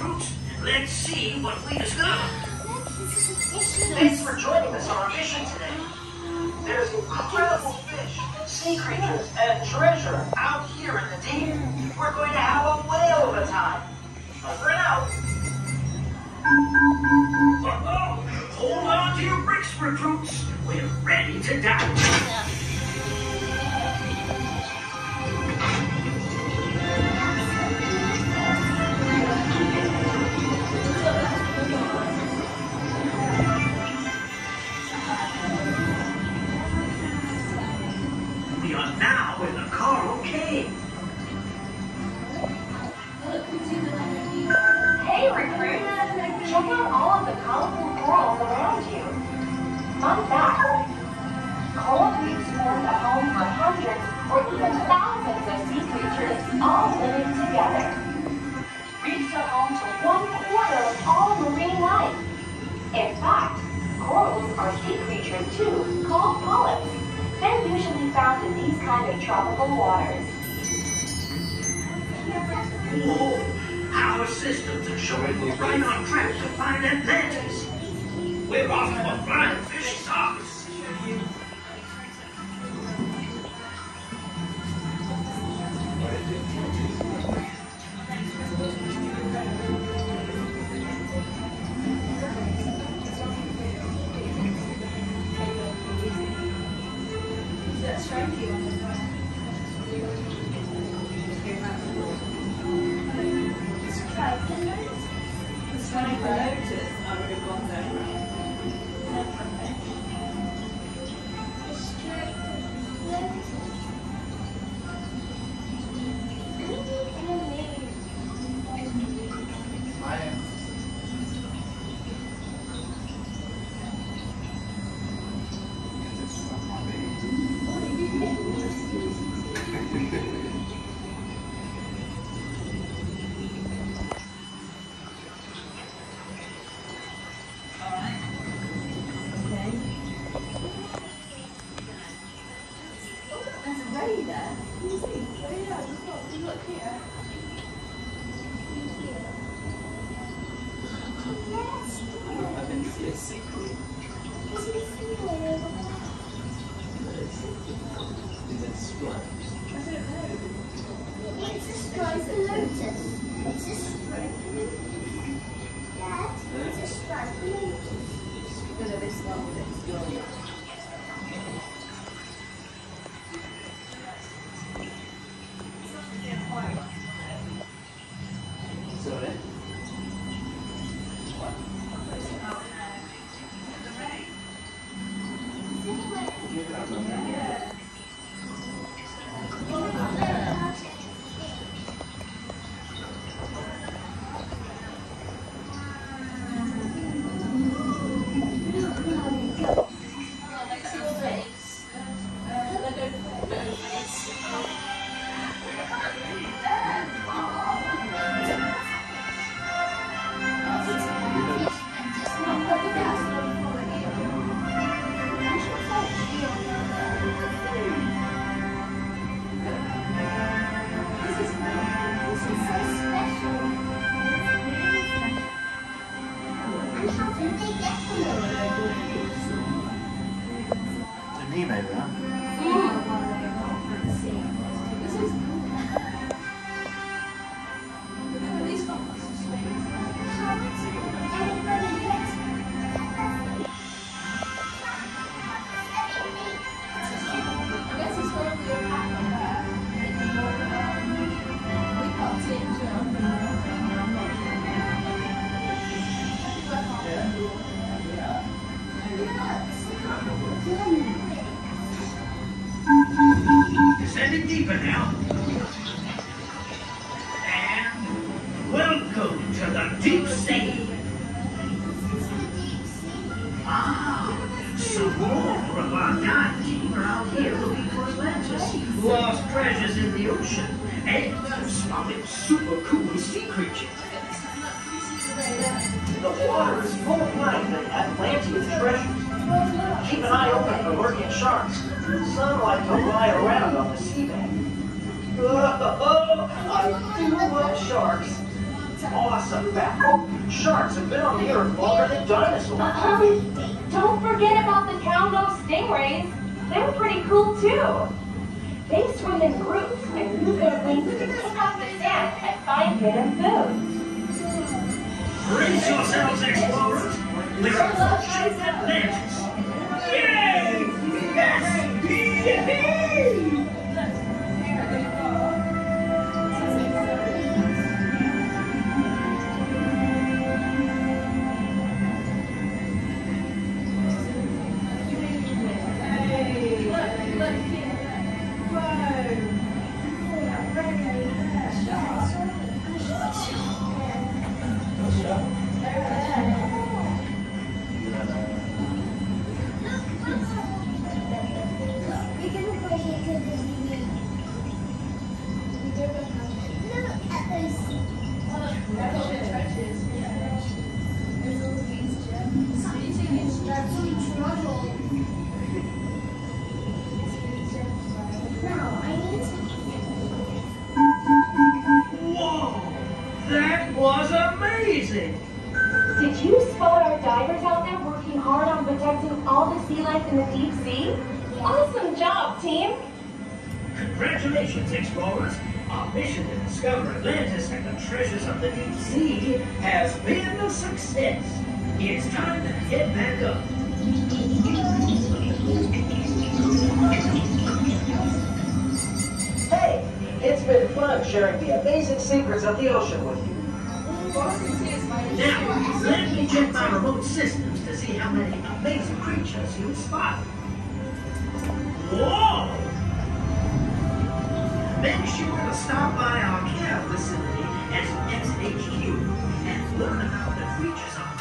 recruits. Let's see what we discover. Thanks for joining us on our mission today. There's incredible fish, sea creatures, and treasure out here in the deep. We're going to have a whale of a time. Over and out. Hold on to your bricks, recruits. We're ready to dive. We are now in the coral cave. Hey, recruit. Check out all of the colorful corals around you. Fun fact. Coral reefs form a home for hundreds or even thousands of sea creatures all living together. Reefs are home to 1/4 of all marine life. In fact, corals are sea creatures too, called polyps. They're usually found in these kind of tropical waters. Whoa! Our systems are showing we're right on track to find Atlantis. We're off to a flying fish sauce. Descending deeper now. And welcome to the deep sea. Some more of our dive team are out here looking for Atlantis, lost treasures in the ocean, and spotted super cool sea creatures. The water is full of life and Atlantean treasures. Keep an eye open for lurking sharks. Some like to lie around on the seabed. I do love sharks. Awesome fact. Sharks have been on the earth longer than dinosaurs. Don't forget about the cow-nosed stingrays. They're pretty cool too. They swim in groups and use their wings to pick up the sand and find hidden food. Brace yourselves, explorers. We're approaching Atlantis. Yay! Yes! Yippee! Whoa! That was amazing! Did you spot our divers out there working hard on protecting all the sea life in the deep sea? Awesome job, team! Congratulations, explorers! Our mission to discover Atlantis and the treasures of the deep sea has been a success. It's time to get back up. Hey, it's been fun sharing the amazing secrets of the ocean with you. Now, let me check my remote systems to see how many amazing creatures you spotted. Whoa! Make sure to stop by our care facility at SHQ and learn about the creatures on